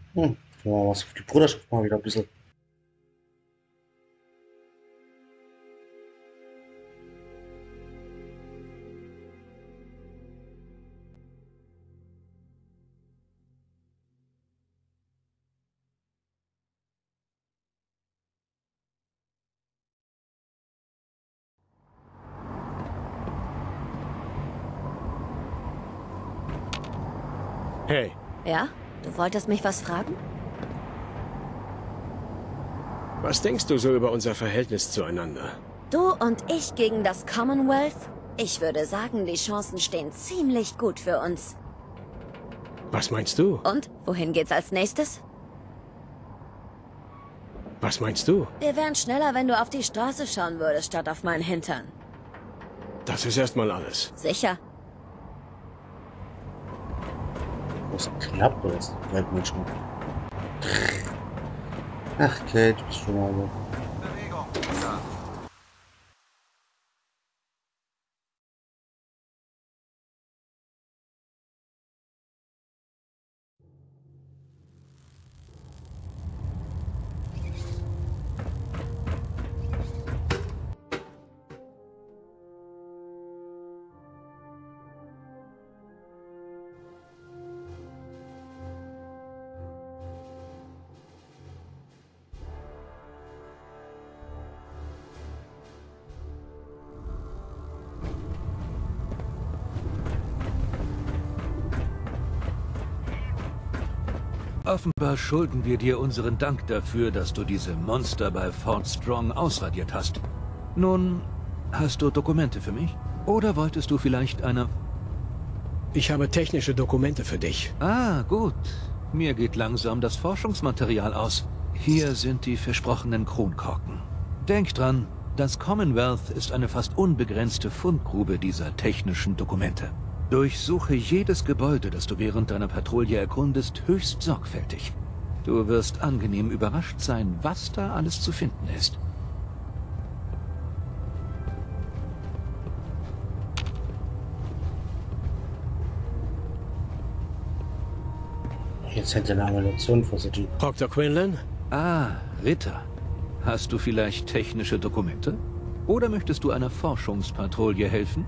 Ja, was auf die Bruderschaft mal wieder ein bisschen. Hey, Ja? Du wolltest mich was fragen? was denkst du so über unser Verhältnis zueinander? Du und ich gegen das Commonwealth? Ich würde sagen, die Chancen stehen ziemlich gut für uns. Was meinst du? Und, wohin geht's als nächstes? Was meinst du? Wir wären schneller, wenn du auf die Straße schauen würdest, statt auf meinen Hintern. Das ist erstmal alles. Sicher. Was klappt das? Bleibt mir schon. Ach, Kate, du bist schon mal so. Bewegung. Ja. Offenbar schulden wir dir unseren Dank dafür, dass du diese Monster bei Fort Strong ausradiert hast. Nun, hast du Dokumente für mich? Oder wolltest du vielleicht eine... Ich habe technische Dokumente für dich. Ah, gut. Mir geht langsam das Forschungsmaterial aus. Hier sind die versprochenen Kronkorken. Denk dran, das Commonwealth ist eine fast unbegrenzte Fundgrube dieser technischen Dokumente. Durchsuche jedes Gebäude, das du während deiner Patrouille erkundest, höchst sorgfältig. Du wirst angenehm überrascht sein, was da alles zu finden ist. Jetzt hätte eine Ammunition für sie. Dr. Quinlan? Ah, Ritter. Hast du vielleicht technische Dokumente? Oder möchtest du einer Forschungspatrouille helfen?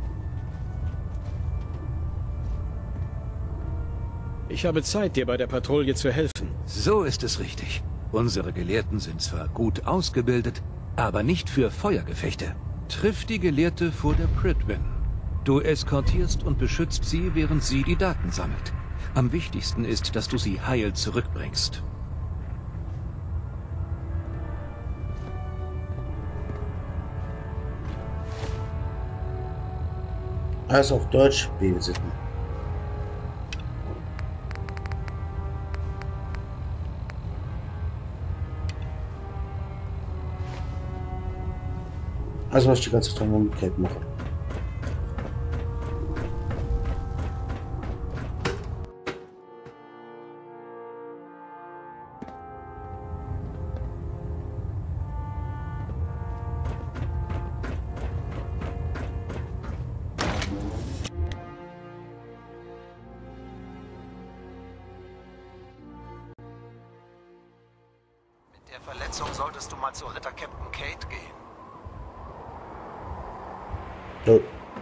Ich habe Zeit, dir bei der Patrouille zu helfen. So ist es richtig. Unsere Gelehrten sind zwar gut ausgebildet, aber nicht für Feuergefechte. Triff die Gelehrte vor der Pridwin. Du eskortierst und beschützt sie, während sie die Daten sammelt. Am wichtigsten ist, dass du sie heil zurückbringst. Alles auf Deutsch, Babysitten. Also was ich die ganze Zeit nur mit Kate mache. Mit der Verletzung solltest du mal zu Ritter Captain Kate gehen. So.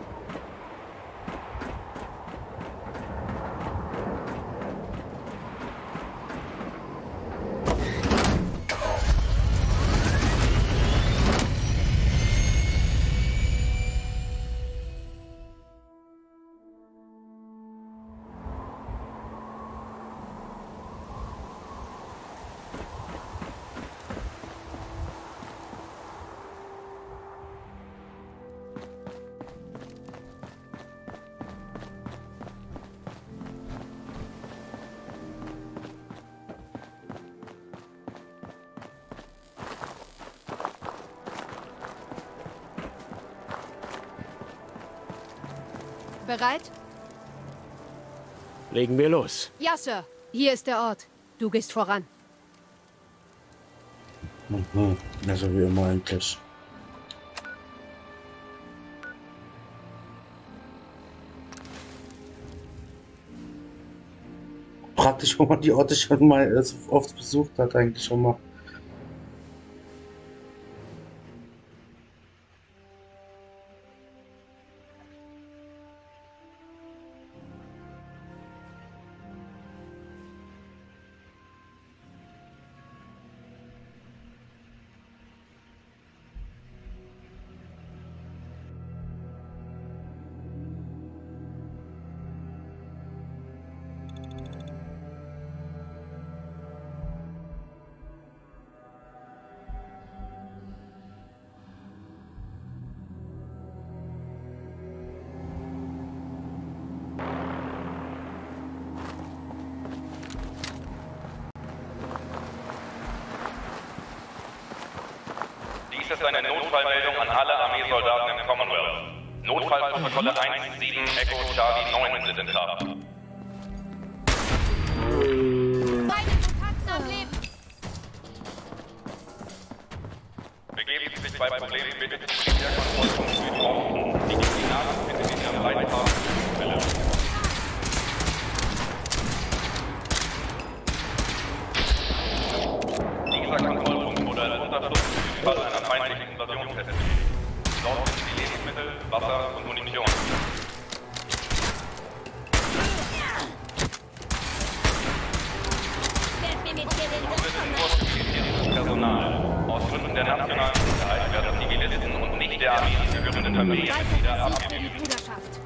Bereit? Legen wir los. Ja, Sir. Hier ist der Ort. Du gehst voran. Mhm. Also wie immer eigentlich. praktisch, wenn man die Orte schon mal so oft besucht hat, eigentlich schon mal. Dies ist eine Notfallmeldung an alle Armeesoldaten im Commonwealth. Notfallprotokolle 1-7 Echo Charlie 9 sind in Kraft. Beide Kontakte am Leben. Begeben Sie sich bei Problemen bitte zum Militärkontrollpunkt Südosten. Die Koordinaten finden Sie in Ihrem Leitfaden. Dieser Kontrollpunkt wurde als Unterschlupf für den Fall einer feindlichen Invasion festgelegt. Dort finden Sie Lebensmittel, Wasser und Munition. Militärisches Personal. Aus Gründen der nationalen Sicherheit werden Zivilisten und nicht der Armee angehörende Familienmitglieder abgewiesen. Bruderschaft.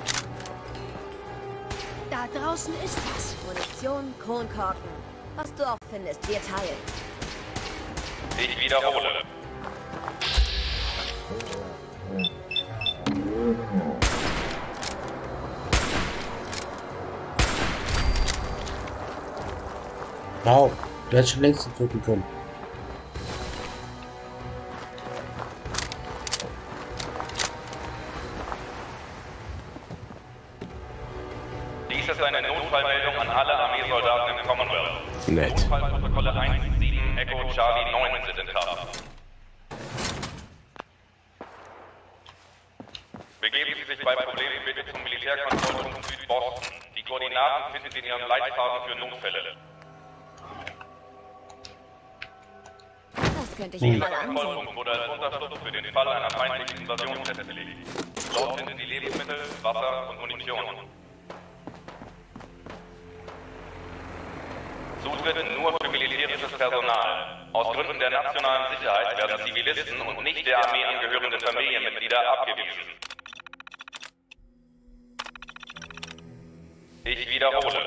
Da draußen ist was. Munition, Kronkorken. Was du auch findest, wir teilen. Ich wiederhole. Wow, der hätte schon längst drücken können. Dies ist eine Notfallmeldung an alle Armeesoldaten im Commonwealth. Nett. Notfallprotokolle 1-7 Echo Charlie 9 sind in Kraft. Begeben Sie sich bei Problemen bitte zum Militärkontrollpunkt Südosten. Die Koordinaten finden Sie in Ihrem Leitfaden für Notfälle. Das könnte ich mir Dieser mal ansehen. Kontrollpunkt wurde als Unterschlupf für den Fall einer feindlichen Invasion festgelegt. Dort finden Sie Lebensmittel, Wasser und Munition. Zutritt nur für militärisches Personal. Aus Gründen der nationalen Sicherheit werden Zivilisten und nicht der Armee angehörende Familienmitglieder abgewiesen. Ich wiederhole.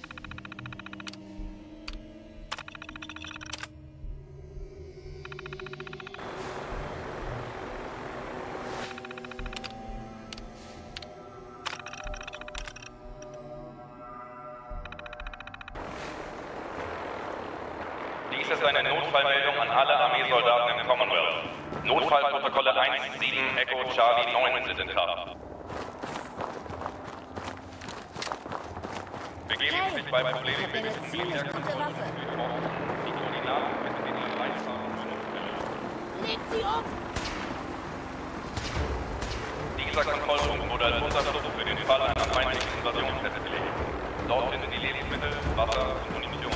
Dies ist eine Notfallmeldung an alle Armeesoldaten im Commonwealth. Notfallprotokolle 1-7 Echo Charlie 9 sind in Kraft. Begeben Sie sich bei Problemen bitte zum Militärkontrollpunkt Südosten. Die Koordinaten finden Sie in Ihrem Leitfaden für Notfälle. Legt sie um. Dieser Kontrollpunkt wurde als Unterschlupf für den Fall einer feindlichen Invasion festgelegt. Dort finden Sie Lebensmittel, Wasser und Munition.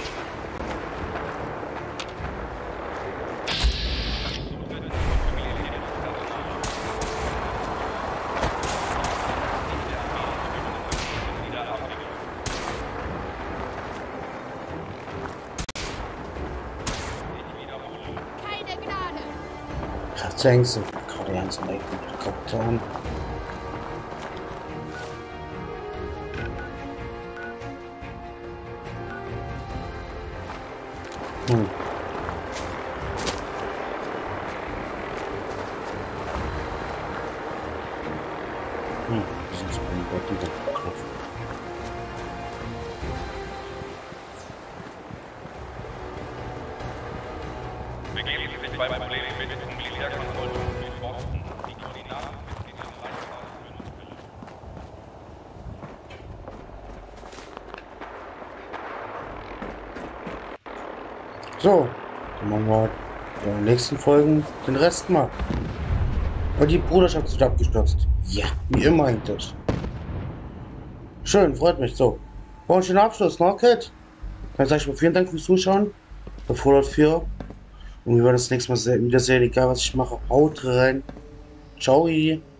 Keine Gnade. Tanks sind gerade ganz im Ecken. Kapitän. Sonst bin ich bei dieser Knopf. Begeben Sie sich bei Problemen bitte zum Militärkontrollpunkt Südosten. Die Koordinaten finden Sie in Ihrem Leitfaden für Notfälle. So, dann machen wir in den nächsten Folgen den Rest mal. Und die Bruderschaft ist abgestürzt. Ja, wie immer eigentlich. Schön, freut mich so. War ein schöner Abschluss, ne, Kate? Dann sag ich mal vielen Dank fürs Zuschauen. Bei Fallout 4. Und wir werden das nächste Mal wiedersehen, egal was ich mache. Haut rein. Ciao.